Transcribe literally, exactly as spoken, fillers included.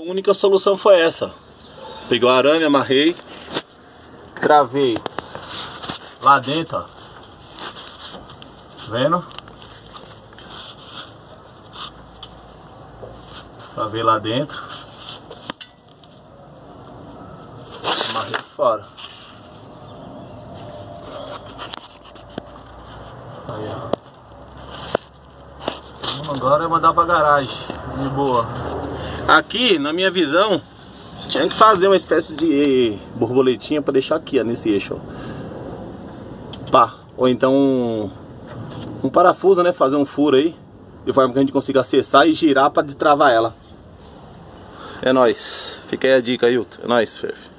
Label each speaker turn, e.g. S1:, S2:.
S1: única solução foi essa. Peguei o arame, amarrei, travei lá dentro, ó. Vendo? Travei lá dentro. Amarrei fora. Aí, ó. Agora é mandar pra garagem. De boa. Aqui, na minha visão, tinha que fazer uma espécie de borboletinha pra deixar aqui, ó, nesse eixo, ó. Pá. Ou então um, um parafuso, né? Fazer um furo aí, de forma que a gente consiga acessar e girar pra destravar ela. É nóis. Fica aí a dica, Ailton. É nóis, Ferf.